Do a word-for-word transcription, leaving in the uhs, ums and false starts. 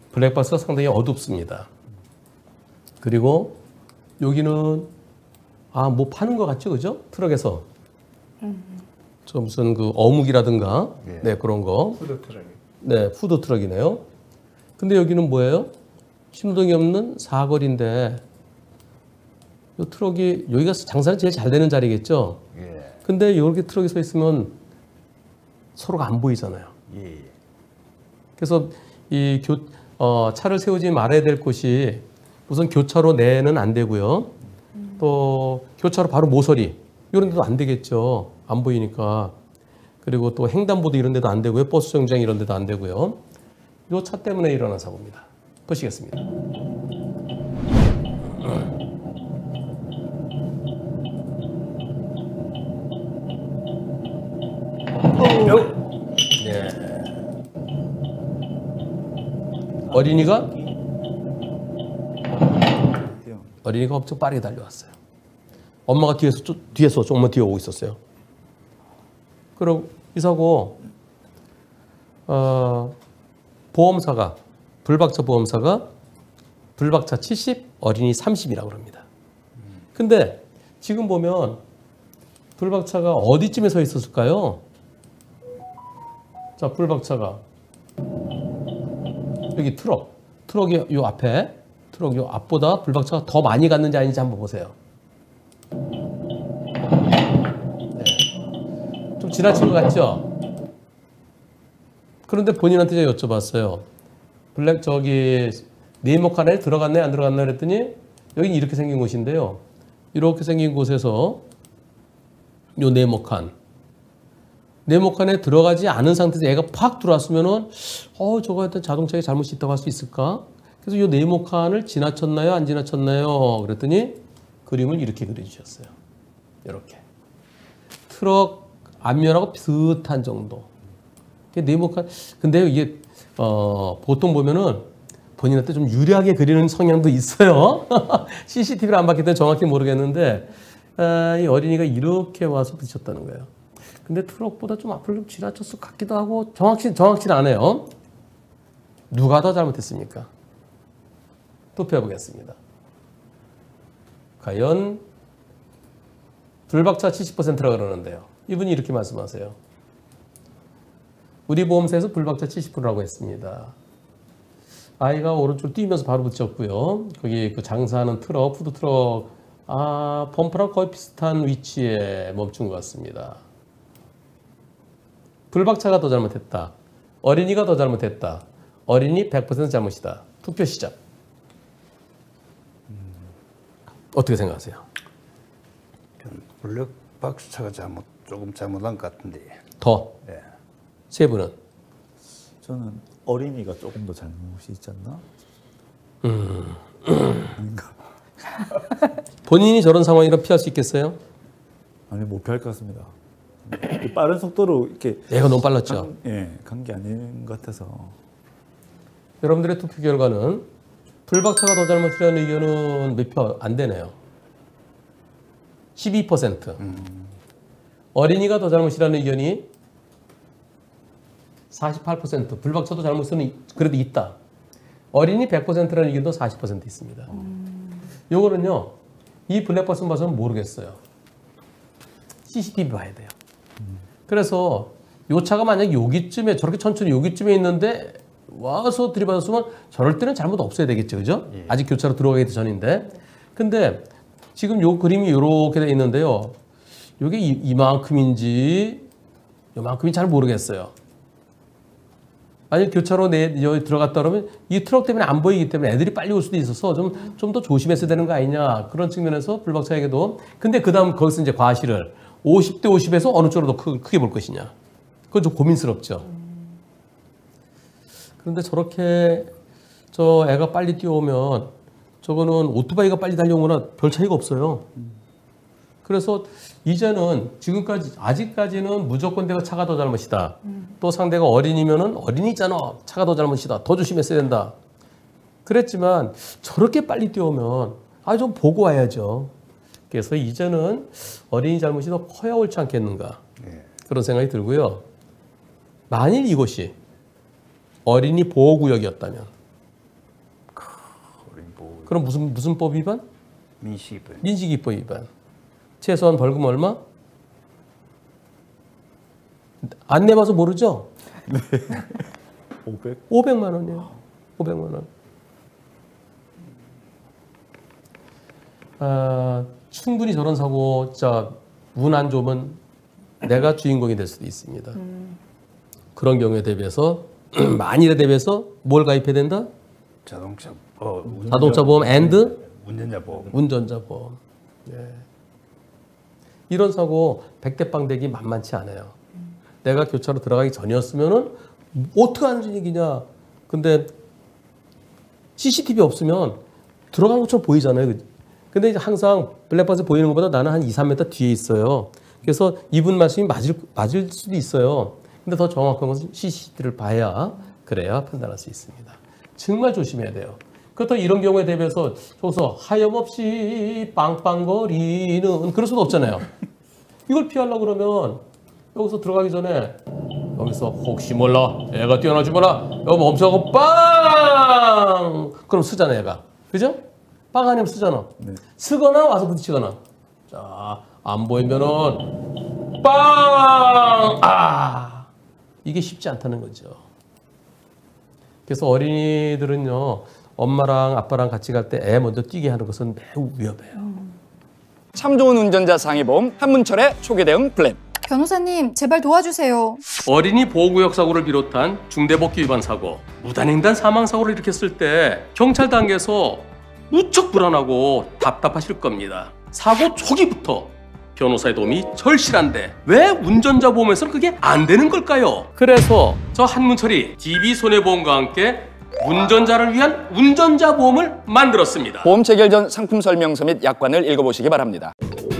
블랙박스가 상당히 어둡습니다. 그리고 여기는 아, 뭐 파는 것 같죠, 그죠? 트럭에서 저 무슨 그 어묵이라든가 예. 네 그런 거. 푸드 트럭이. 네, 푸드 트럭이네요. 근데 여기는 뭐예요? 신호등이 없는 사거리인데 이 트럭이 여기가 장사가 제일 잘 되는 자리겠죠? 예. 근데 이렇게 트럭이 서 있으면 서로가 안 보이잖아요. 예. 그래서 이 교, 어, 차를 세우지 말아야 될 곳이 우선 교차로 내는 안 되고요. 또 교차로 바로 모서리 이런 데도 안 되겠죠. 안 보이니까. 그리고 또 횡단보도 이런 데도 안 되고요. 버스 정류장 이런 데도 안 되고요. 이 차 때문에 일어난 사고입니다. 보시겠습니다. 네. 어린이가 어린이가 엄청 빠르게 달려왔어요. 엄마가 뒤에서 쫓, 뒤에서 조금만 뒤에 오고 있었어요. 그리고 이 사고 어, 보험사가 불박차 보험사가 불박차 칠십, 어린이 삼십이라고 합니다. 근데 지금 보면 불박차가 어디쯤에 서 있었을까요? 자, 불박차가 여기 트럭, 트럭이 요 앞에, 트럭 요 앞보다 불박차가 더 많이 갔는지 아닌지 한번 보세요. 네. 좀 지나친 것 같죠? 그런데 본인한테 제가 여쭤봤어요. 블랙 저기 네모칸에 들어갔네 안 들어갔나 그랬더니 여긴 이렇게 생긴 곳인데요. 이렇게 생긴 곳에서 요 네모칸 네모칸에 들어가지 않은 상태에서 얘가 팍 들어왔으면은 어 저거 하여튼 자동차에 잘못이 있다고 할 수 있을까? 그래서 요 네모칸을 지나쳤나요 안 지나쳤나요? 그랬더니 그림을 이렇게 그려주셨어요. 이렇게 트럭 앞면하고 비슷한 정도. 네모칸 근데 이게 어, 보통 보면은 본인한테 좀 유리하게 그리는 성향도 있어요. 씨씨티비를 안 봤기 때문에 정확히 모르겠는데 아, 이 어린이가 이렇게 와서 부딪혔다는 거예요. 근데 트럭보다 좀 앞을 좀 지나쳤을 것 같기도 하고 정확히 정확히는 안 해요. 누가 더 잘못했습니까? 투표해 보겠습니다. 과연 불박차 칠십 퍼센트라고 그러는데요. 이분이 이렇게 말씀하세요. 우리 보험사에서 불박차 칠십 퍼센트라고 했습니다. 아이가 오른쪽 뛰면서 바로 붙였고요. 거기 그 장사하는 트럭, 푸드 트럭, 아, 범퍼랑 거의 비슷한 위치에 멈춘 것 같습니다. 불박차가 더 잘못했다. 어린이가 더 잘못했다. 어린이 백 퍼센트 잘못이다. 투표 시작. 어떻게 생각하세요? 블랙박스 차가 잘못 조금 잘못한 것 같은데. 더. 예. 세 분은? 저는 어린이가 조금 더 잘못이 있지 않나? 음. 아닌가? 본인이 저런 상황이라 피할 수 있겠어요? 아니 못 피할 것 같습니다. 빠른 속도로 이렇게 얘가 너무 빨랐죠. 간, 예, 간 게 아닌 것 같아서. 여러분들의 투표 결과는 불박차가 더 잘못이라는 의견은 몇 표 안 되네요. 십이 퍼센트. 음. 어린이가 더 잘못이라는 의견이 사십팔 퍼센트. 불박차도 잘못은 그래도 있다. 어린이 백 퍼센트라는 의견도 사십 퍼센트 있습니다. 음. 요거는요. 이 블랙박스 봐서는 모르겠어요. 씨씨티비 봐야 돼요. 음. 그래서 요 차가 만약 여기쯤에 저렇게 천천히 여기쯤에 있는데 와서 들이받았으면 저럴 때는 잘못 없어야 되겠죠. 그죠? 예. 아직 교차로 들어가기 전인데. 근데 지금 요 그림이 이렇게 돼 있는데요. 요게 이, 이만큼인지 요만큼인지 잘 모르겠어요. 만약 교차로 내 여기 들어갔다 그러면 이 트럭 때문에 안 보이기 때문에 애들이 빨리 올 수도 있어서 좀 좀 더 조심했어야 되는 거 아니냐 그런 측면에서 불박차에게도. 근데 그다음 거기서 이제 과실을 오십 대 오십에서 어느 쪽으로 더 크, 크게 볼 것이냐. 그건 좀 고민스럽죠. 그런데 저렇게 저 애가 빨리 뛰어오면 저거는 오토바이가 빨리 달려온 거나 별 차이가 없어요. 그래서 이제는 지금까지 아직까지는 무조건 내가 차가 더 잘못이다. 음. 또 상대가 어린이면은 어린이잖아. 차가 더 잘못이다. 더 조심했어야 된다. 그랬지만 저렇게 빨리 뛰어오면 아 좀 보고 와야죠. 그래서 이제는 어린이 잘못이 더 커야 옳지 않겠는가. 네. 그런 생각이 들고요. 만일 이곳이 어린이 보호구역이었다면 그럼 무슨 무슨 법 위반? 민식이법. 민식이법 위반. 최소한 벌금 얼마? 안 내봐서 모르죠? 오백? 오백만 원이에요. 오백만 원. 아, 충분히 저런 사고, 자, 운 안 좋으면 내가 주인공이 될 수도 있습니다. 음. 그런 경우에 대비해서, 만일에 대비해서 뭘 가입해야 된다? 자동차, 어, 운전, 자동차 보험 앤드? 운전자 보험. 운전자 보험. 예. 이런 사고 백대빵 되기 만만치 않아요. 음. 내가 교차로 들어가기 전이었으면은 어떻게 하는 얘기냐. 근데 씨씨티비 없으면 들어간 것처럼 보이잖아요. 근데 이제 항상 블랙박스 보이는 것보다 나는 한 이, 삼 미터 뒤에 있어요. 그래서 이분 말씀이 맞을, 맞을 수도 있어요. 근데 더 정확한 것은 씨씨티비를 봐야 그래야 판단할 수 있습니다. 정말 조심해야 돼요. 그렇다고 이런 경우에 대비해서 저기서 하염없이 빵빵거리는 그럴 수도 없잖아요. 이걸 피하려고 그러면 여기서 들어가기 전에 여기서 혹시 몰라 애가 뛰어나지 마라 여기 멈춰고 빵 그럼 쓰잖아 얘가. 그죠? 빵 아니면 쓰잖아. 네. 쓰거나 와서 부딪히거나. 자, 안 보이면은 빵! 아! 이게 쉽지 않다는 거죠. 그래서 어린이들은요. 엄마랑 아빠랑 같이 갈 때 애 먼저 뛰게 하는 것은 매우 위험해요. 참 좋은 운전자 상해보험 한문철의 초기 대응 플랜. 변호사님, 제발 도와주세요. 어린이 보호구역 사고를 비롯한 중대법규 위반 사고, 무단횡단 사망 사고를 일으켰을 때 경찰 단계에서 무척 불안하고 답답하실 겁니다. 사고 초기부터 변호사의 도움이 절실한데 왜 운전자 보험에서는 그게 안 되는 걸까요? 그래서 저 한문철이 디비손해보험과 함께 운전자를 위한 운전자 보험을 만들었습니다. 보험 체결 전 상품 설명서 및 약관을 읽어보시기 바랍니다.